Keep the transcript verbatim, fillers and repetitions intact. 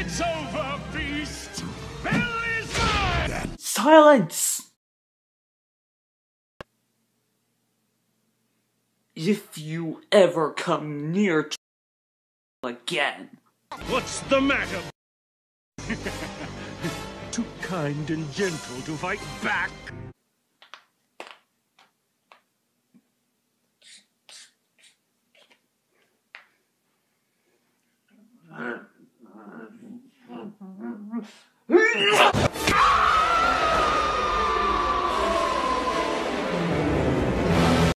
It's over, beast! Bill is mine! Silence! If you ever come near t again. What's the matter? Too kind and gentle to fight back. Uh, uh, uh, uh,